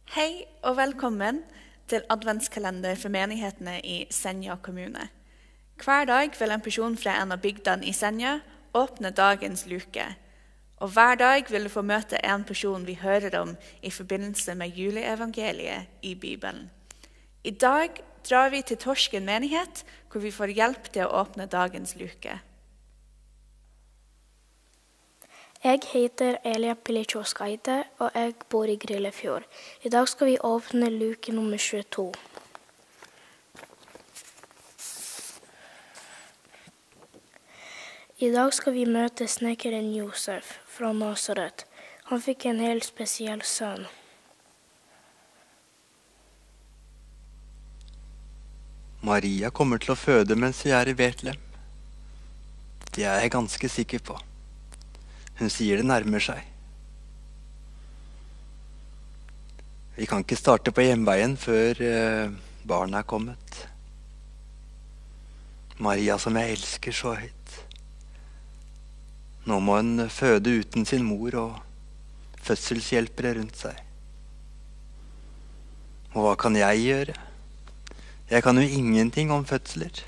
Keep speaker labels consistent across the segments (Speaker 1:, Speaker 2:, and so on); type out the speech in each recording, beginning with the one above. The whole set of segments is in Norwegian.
Speaker 1: Hei og velkommen til adventskalender for menighetene i Senja kommune. Hver dag vil en person fra en av bygdene i Senja åpne dagens luke. Og hver dag vil du få møte en person vi hører om i forbindelse med juleevangeliet i Bibelen. I dag drar vi til Torsken menighet, hvor vi får hjelp til å åpne dagens luke.
Speaker 2: Jeg heter Elia Pilichoskaite, og jeg bor i Grillefjord. I dag skal vi åpne luke nummer 22. I dag skal vi møte snekkeren Josef fra Nazaret. Han fikk en helt spesiell sønn.
Speaker 3: Maria kommer til å føde mens vi er i Betlehem. Det er jeg ganske sikker på. Hun sier det nærmer seg. Vi kan ikke starte på hjemveien før barnet er kommet. Maria som jeg elsker så høyt. Nå må hun føde uten sin mor og fødselshjelpere rundt seg. Og hva kan jeg gjøre? Jeg kan jo ingenting om fødsler.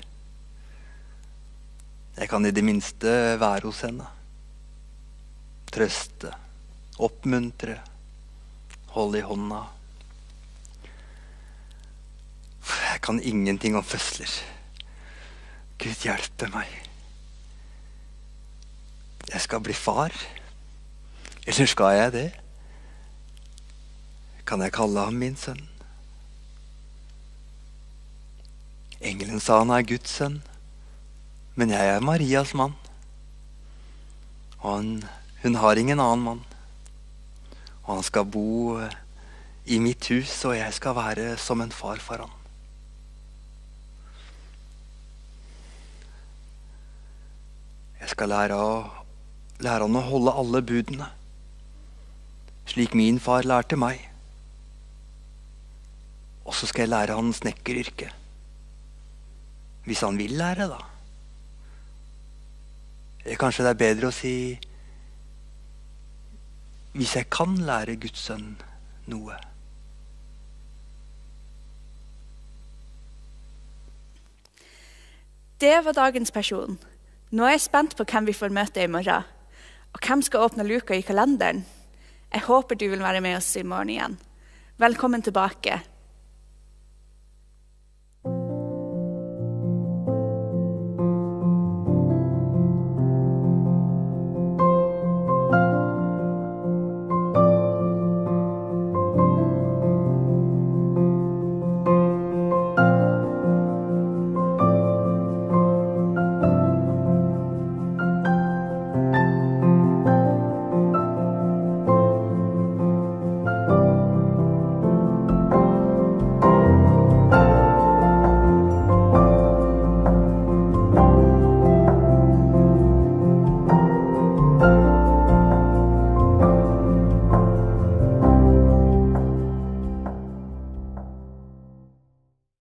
Speaker 3: Jeg kan i det minste være hos henne. Trøste, oppmuntre, holde i hånda. Jeg kan ingenting om fødsler. Gud hjelpe meg. Jeg skal bli far. Eller skal jeg det? Kan jeg kalle ham min sønn? Engelen sa han er Guds sønn, men jeg er Marias mann. Og hun har ingen annen mann. Og han skal bo i mitt hus, og jeg skal være som en far for han. Jeg skal lære han å holde alle budene, slik min far lærte meg. Og så skal jeg lære han snekkeryrket. Hvis han vil lære, da. Kanskje det er bedre å si hvis jeg kan lære Guds sønn noe.
Speaker 1: Det var dagens person. Nå er jeg spent på hvem vi får møte i morgen. Og hvem skal åpne luka i kalenderen? Jeg håper du vil være med oss i morgen igjen. Velkommen tilbake.